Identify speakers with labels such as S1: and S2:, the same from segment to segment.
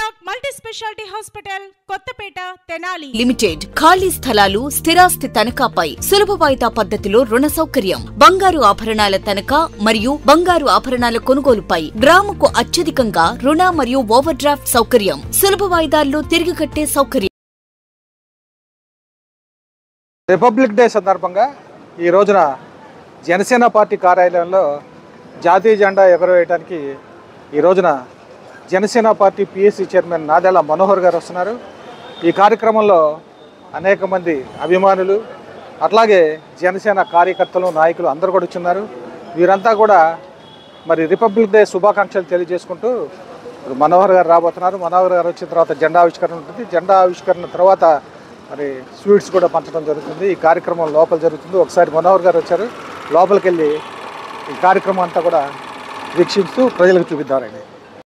S1: Unlock multi speciality hospital Kothapeta Tenali
S2: limited. ఖాళీ స్థలాలు స్థిరాస్తి తనఖాపై సులభ వాయిదా పద్ధతిలో రుణ సౌకర్యం. బంగారు ఆభరణాల తనఖా మరియు బంగారు ఆభరణాల కొనుగోలుపై గ్రాముకు అత్యధికంగా రుణ మరియు ఓవర్ డ్రాఫ్ట్ సౌకర్యం. సులభ వాయిదాల్లో తిరిగి కట్టే సౌకర్యం.
S3: రిపబ్లిక్ డే సందర్భంగా ఈ రోజున జనసేన పార్టీ కార్యాలయంలో జాతీయ జెండా ఎగురవేయడానికి ఈ రోజున Janasena party PSC chairman Nadella Manohar గారు వస్తున్నారు. ఈ కార్యక్రమంలో అనేక మంది అభిమానులు అట్లాగే జనసేన కార్యకర్తలు నాయకులు అందరూ కూడా వచ్చున్నారు. వీరంతా కూడా మరి రిపబ్లిక్ డే శుభాకాంక్షలు తెలియజేసుకుంటూ మనోహర్ గారు రాబోతున్నారు. మనోహర్ గారు వచ్చిన తర్వాత జెండా ఆవిష్కరణ ఉంటుంది. జెండా ఆవిష్కరణ తర్వాత మరి స్వీట్స్ కూడా పంచడం జరుగుతుంది. ఈ కార్యక్రమం లోపల జరుగుతుంది. ఒకసారి మనోహర్ గారు వచ్చారు, లోపలికి వెళ్ళి ఈ కార్యక్రమం అంతా కూడా వీక్షిస్తూ ప్రజలకు చూపిద్దామండి.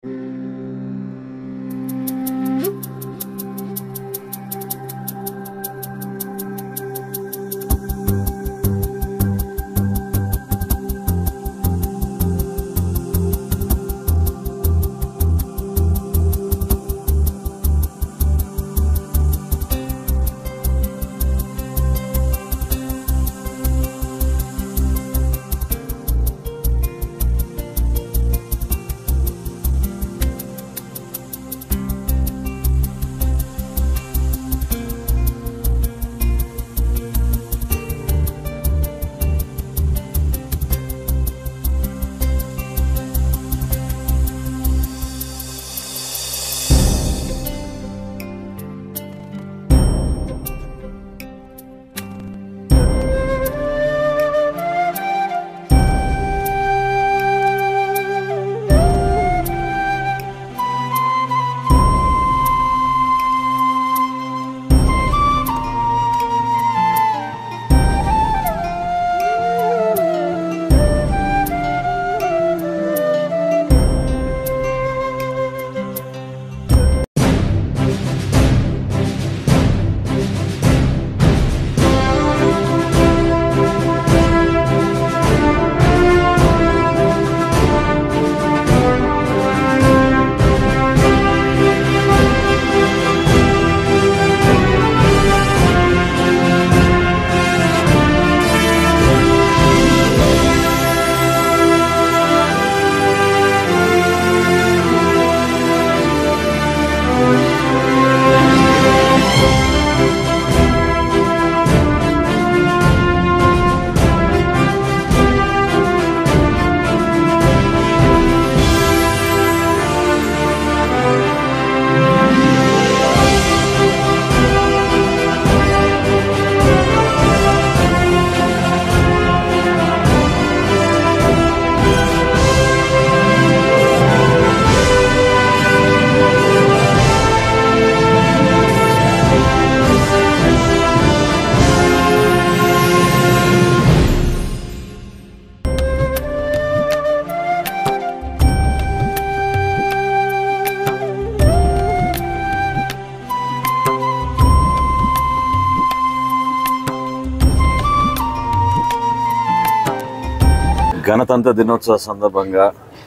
S4: గణతంత్ర దినోత్సవ సందర్భంగా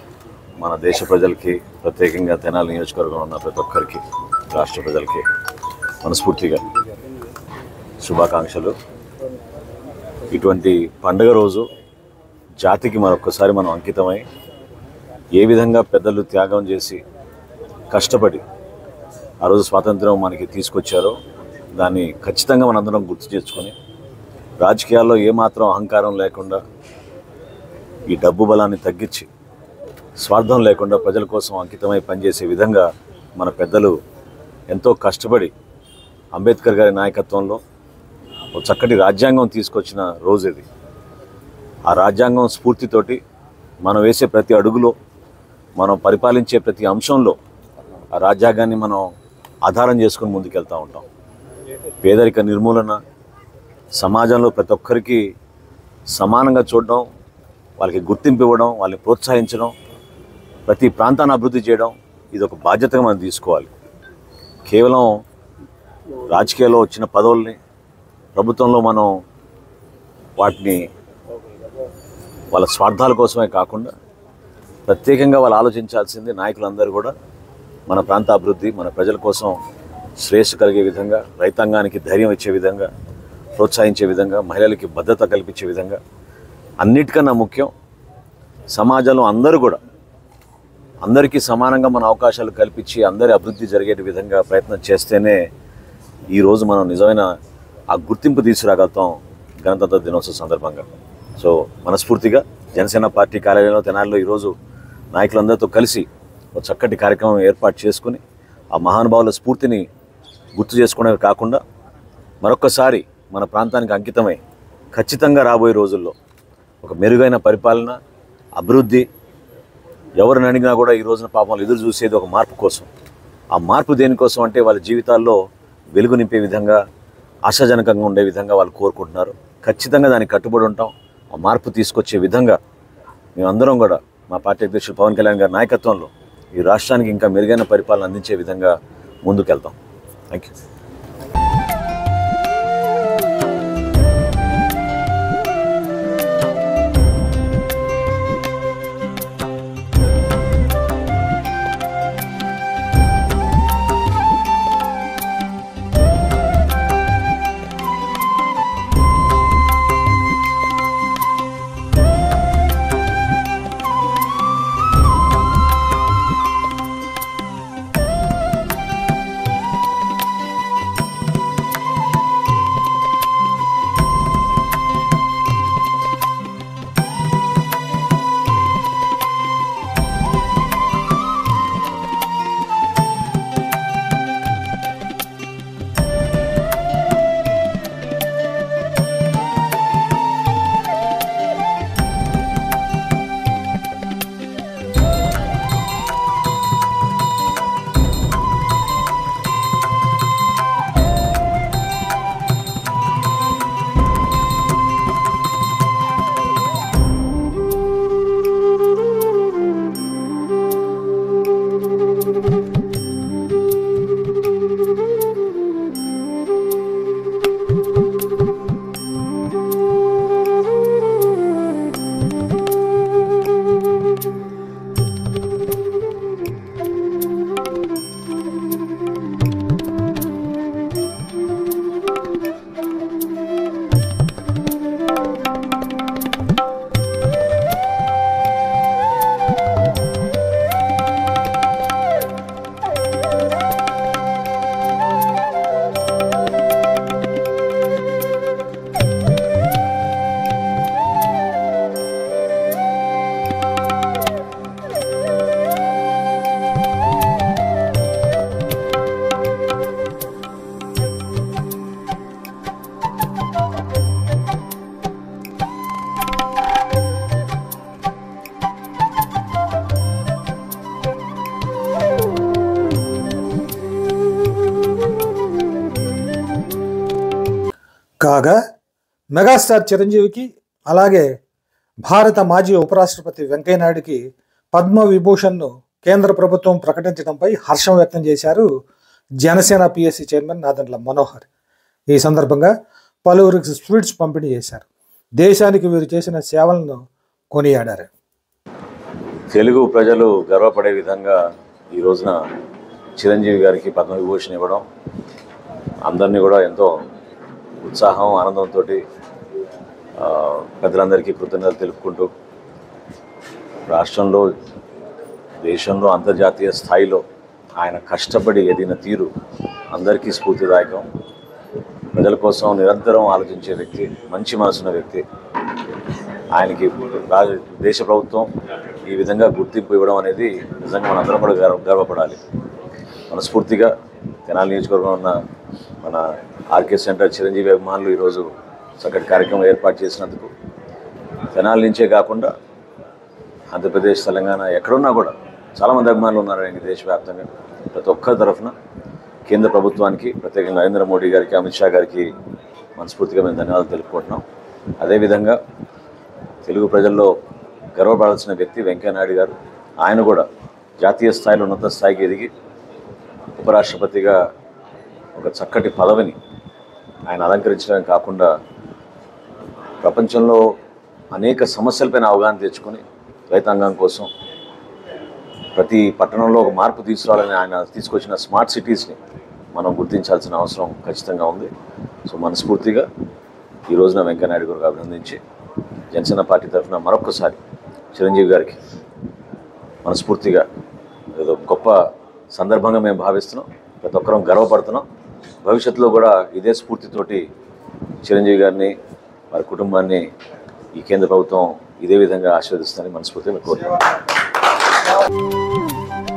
S4: మన దేశ ప్రజలకి, ప్రత్యేకంగా తెనాలి నియోజకవర్గంలో ఉన్న ప్రతి ఒక్కరికి, రాష్ట్ర ప్రజలకి మనస్ఫూర్తిగా శుభాకాంక్షలు. ఇటువంటి పండుగ రోజు జాతికి మరొకసారి మనం అంకితమై ఏ విధంగా పెద్దలు త్యాగం చేసి కష్టపడి ఆ రోజు స్వాతంత్రం మనకి తీసుకొచ్చారో దాన్ని ఖచ్చితంగా మనందరం గుర్తు చేసుకొని రాజకీయాల్లో ఏమాత్రం అహంకారం లేకుండా ఈ డబ్బు బలాన్ని తగ్గించి స్వార్థం లేకుండా ప్రజల కోసం అంకితమై పనిచేసే విధంగా మన పెద్దలు ఎంతో కష్టపడి అంబేద్కర్ గారి నాయకత్వంలో ఒక చక్కటి రాజ్యాంగం తీసుకొచ్చిన రోజు ఇది. ఆ రాజ్యాంగం స్ఫూర్తితోటి మనం వేసే ప్రతి అడుగులో, మనం పరిపాలించే ప్రతి అంశంలో ఆ రాజ్యాంగాన్ని మనం ఆధారం చేసుకుని ముందుకెళ్తూ ఉంటాం. పేదరిక నిర్మూలన, సమాజంలో ప్రతి ఒక్కరికి సమానంగా చూడడం, వాళ్ళకి గుర్తింపు ఇవ్వడం, వాళ్ళని ప్రోత్సహించడం, ప్రతి ప్రాంతాన్ని అభివృద్ధి చేయడం, ఇది ఒక బాధ్యతగా మనం తీసుకోవాలి. కేవలం రాజకీయాల్లో వచ్చిన పదవుల్ని ప్రభుత్వంలో మనం వాటిని వాళ్ళ స్వార్థాల కోసమే కాకుండా ప్రత్యేకంగా వాళ్ళు ఆలోచించాల్సింది నాయకులందరూ కూడా మన ప్రాంత అభివృద్ధి, మన ప్రజల కోసం శ్రేయస్సు కలిగే విధంగా, రైతాంగానికి ధైర్యం ఇచ్చే విధంగా, ప్రోత్సహించే విధంగా, మహిళలకి భద్రత కల్పించే విధంగా, అన్నిటికన్నా ముఖ్యం సమాజంలో అందరూ కూడా అందరికీ సమానంగా మన అవకాశాలు కల్పించి అందరి అభివృద్ధి జరిగే విధంగా ప్రయత్నం చేస్తేనే ఈరోజు మనం నిజమైన ఆ గుర్తింపు తీసుకురాగలుగుతాం గణతంత్ర దినోత్సవ సందర్భంగా. సో మనస్ఫూర్తిగా జనసేన పార్టీ కార్యాలయంలో తెనాలిలో ఈరోజు నాయకులందరితో కలిసి ఒక చక్కటి కార్యక్రమం ఏర్పాటు చేసుకుని ఆ మహానుభావుల స్ఫూర్తిని గుర్తు చేసుకోవడమే కాకుండా మరొక్కసారి మన ప్రాంతానికి అంకితమై ఖచ్చితంగా రాబోయే రోజుల్లో ఒక మెరుగైన పరిపాలన, అభివృద్ధి, ఎవరిని అడిగినా కూడా ఈ రోజున పాపం ఎదురు చూసేది ఒక మార్పు కోసం. ఆ మార్పు దేనికోసం అంటే వాళ్ళ జీవితాల్లో వెలుగు నింపే విధంగా, ఆశాజనకంగా ఉండే విధంగా వాళ్ళు కోరుకుంటున్నారు. ఖచ్చితంగా దానికి కట్టుబడి ఉంటాం. ఆ మార్పు తీసుకొచ్చే విధంగా మేమందరం కూడా మా పార్టీ అధ్యక్షులు పవన్ కళ్యాణ్ గారి నాయకత్వంలో ఈ రాష్ట్రానికి ఇంకా మెరుగైన పరిపాలన అందించే విధంగా ముందుకెళ్తాం. Thank you.
S3: కాగా మెగాస్టార్ చిరంజీవికి అలాగే భారత మాజీ ఉపరాష్ట్రపతి వెంకయ్యనాయుడికి పద్మవిభూషణ్ను కేంద్ర ప్రభుత్వం ప్రకటించడంపై హర్షం వ్యక్తం చేశారు జనసేన పిఎస్సి చైర్మన్ నాదెండ్ల మనోహర్. ఈ సందర్భంగా పలువురికి స్వీట్స్ పంపిణీ చేశారు. దేశానికి వీరు చేసిన సేవలను కొనియాడారు.
S4: తెలుగు ప్రజలు గర్వపడే విధంగా ఈ రోజున చిరంజీవి గారికి పద్మవిభూషణ్ ఇవ్వడం అందరినీ కూడా ఎంతో ఉత్సాహం, ఆనందంతో పెద్దలందరికీ కృతజ్ఞతలు తెలుపుకుంటూ రాష్ట్రంలో, దేశంలో, అంతర్జాతీయ స్థాయిలో ఆయన కష్టపడి ఎదిగిన తీరు అందరికీ స్ఫూర్తిదాయకం. ప్రజల కోసం నిరంతరం ఆలోచించే వ్యక్తి, మంచి మనసున్న వ్యక్తి. ఆయనకి దేశ ప్రభుత్వం ఈ విధంగా గుర్తింపు ఇవ్వడం అనేది నిజంగా మనందరం కూడా గర్వపడాలి. మనస్ఫూర్తిగా తెనాలి నియోజకవర్గంలో ఉన్న మన ఆర్కే సెంటర్ చిరంజీవి అభిమానులు ఈరోజు చక్కటి కార్యక్రమం ఏర్పాటు చేసినందుకు తెనాలి నుంచే కాకుండా ఆంధ్రప్రదేశ్, తెలంగాణ ఎక్కడున్నా కూడా చాలామంది అభిమానులు ఉన్నారు ఆయనకి దేశవ్యాప్తంగా. ప్రతి ఒక్కరి తరఫున కేంద్ర ప్రభుత్వానికి, ప్రత్యేకంగా నరేంద్ర మోడీ గారికి, అమిత్ షా గారికి మనస్ఫూర్తిగా మేము ధన్యవాదాలు తెలుపుకుంటున్నాం. అదేవిధంగా తెలుగు ప్రజల్లో గర్వపడాల్సిన వ్యక్తి వెంకయ్యనాయుడు గారు. ఆయన కూడా జాతీయ స్థాయిలో ఉన్నత స్థాయికి ఎదిగి ఉపరాష్ట్రపతిగా ఒక చక్కటి పదవిని ఆయన అలంకరించడమే కాకుండా ప్రపంచంలో అనేక సమస్యలపైన అవగాహన తెచ్చుకొని రైతాంగం కోసం, ప్రతి పట్టణంలో ఒక మార్పు తీసుకురావాలని ఆయన తీసుకొచ్చిన స్మార్ట్ సిటీస్ని మనం గుర్తించాల్సిన అవసరం ఖచ్చితంగా ఉంది. సో మనస్ఫూర్తిగా ఈ రోజున వెంకయ్యనాయుడు గారికి అభినందించి జనసేన పార్టీ తరఫున మరొకసారి చిరంజీవి గారికి మనస్ఫూర్తిగా ఏదో గొప్ప సందర్భంగా మేము భావిస్తున్నాం. ప్రతి ఒక్కరం గర్వపడుతున్నాం. భవిష్యత్తులో కూడా ఇదే స్ఫూర్తితోటి చిరంజీవి గారిని వారి కుటుంబాన్ని ఈ కేంద్ర ప్రభుత్వం ఇదే విధంగా ఆశీర్వదిస్తుందని మనస్ఫూర్తిగా కోరుతున్నాం.